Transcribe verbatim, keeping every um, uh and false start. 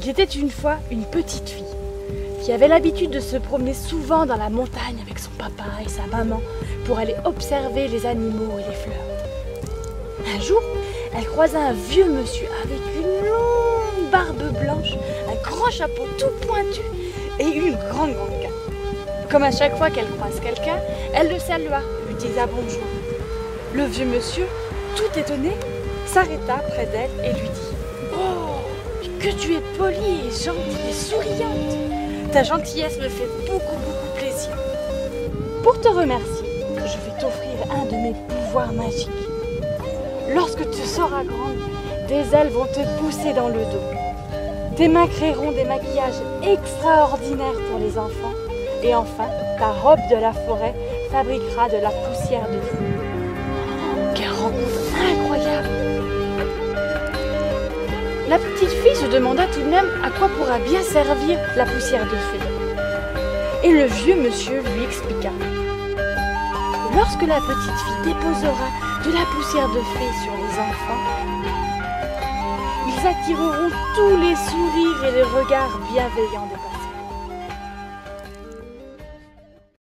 Il était une fois une petite fille qui avait l'habitude de se promener souvent dans la montagne avec son papa et sa maman pour aller observer les animaux et les fleurs. Un jour, elle croisa un vieux monsieur avec une longue barbe blanche, un grand chapeau tout pointu et une grande grande cape. Comme à chaque fois qu'elle croise quelqu'un, elle le salua, lui disa bonjour. Le vieux monsieur, tout étonné, s'arrêta près d'elle et lui dit « Oh, que tu es polie et gentille et souriante! Ta gentillesse me fait beaucoup, beaucoup plaisir. Pour te remercier, je vais t'offrir un de mes pouvoirs magiques. Lorsque tu seras grande, des ailes vont te pousser dans le dos. Tes mains créeront des maquillages extraordinaires pour les enfants. Et enfin, ta robe de la forêt fabriquera de la poussière de fée. » Quelle rencontre incroyable! La petite fille se demanda tout de même à quoi pourra bien servir la poussière de fée. Et le vieux monsieur lui expliqua. Lorsque la petite fille déposera de la poussière de fée sur les enfants, ils attireront tous les sourires et les regards bienveillants des passants.